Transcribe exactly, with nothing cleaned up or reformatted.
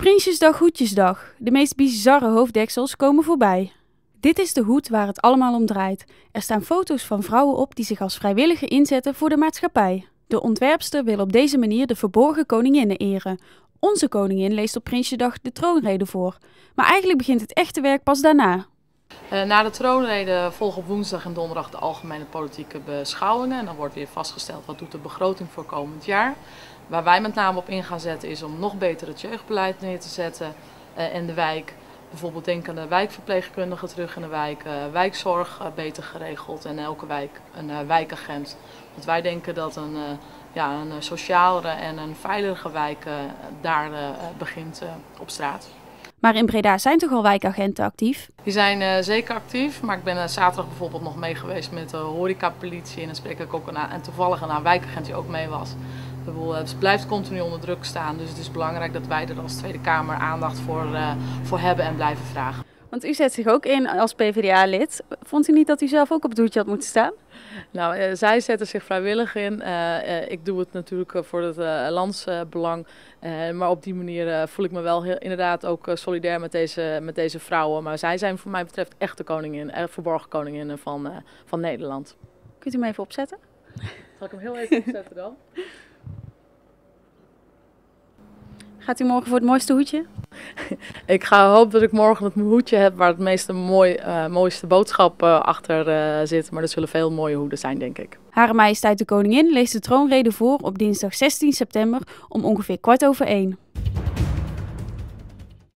Prinsjesdag Hoedjesdag. De meest bizarre hoofddeksels komen voorbij. Dit is de hoed waar het allemaal om draait. Er staan foto's van vrouwen op die zich als vrijwilliger inzetten voor de maatschappij. De ontwerpster wil op deze manier de verborgen koninginnen eren. Onze koningin leest op Prinsjesdag de troonrede voor. Maar eigenlijk begint het echte werk pas daarna. Uh, na de troonrede volgen op woensdag en donderdag de algemene politieke beschouwingen. En dan wordt weer vastgesteld wat doet de begroting voor komend jaar. Waar wij met name op in gaan zetten is om nog beter het jeugdbeleid neer te zetten uh, in de wijk. Bijvoorbeeld denk aan de wijkverpleegkundigen terug in de wijk, uh, wijkzorg uh, beter geregeld en elke wijk een uh, wijkagent. Want wij denken dat een, uh, ja, een socialere en een veiligere wijk uh, daar uh, begint uh, op straat. Maar in Breda zijn toch al wijkagenten actief? Die zijn uh, zeker actief, maar ik ben uh, zaterdag bijvoorbeeld nog mee geweest met de horecapolitie en dan spreek ik ook een, en toevallig een wijkagent die ook mee was. Het blijft continu onder druk staan, dus het is belangrijk dat wij er als Tweede Kamer aandacht voor, uh, voor hebben en blijven vragen. Want u zet zich ook in als P v d A-lid. Vond u niet dat u zelf ook op het hoedje had moeten staan? Nou, uh, zij zetten zich vrijwillig in. Uh, uh, ik doe het natuurlijk uh, voor het uh, landsbelang. Uh, uh, maar op die manier uh, voel ik me wel heel, inderdaad ook uh, solidair met deze, met deze vrouwen. Maar zij zijn voor mij betreft echt de koningin, uh, verborgen koninginnen van, uh, van Nederland. Kunt u hem even opzetten? Zal ik hem heel even opzetten dan? Gaat u morgen voor het mooiste hoedje? Ik ga hopen dat ik morgen het hoedje heb waar het meeste mooi, uh, mooiste boodschap uh, achter uh, zit. Maar er zullen veel mooie hoeden zijn, denk ik. Hare Majesteit de Koningin leest de troonrede voor op dinsdag zestien september om ongeveer kwart over één.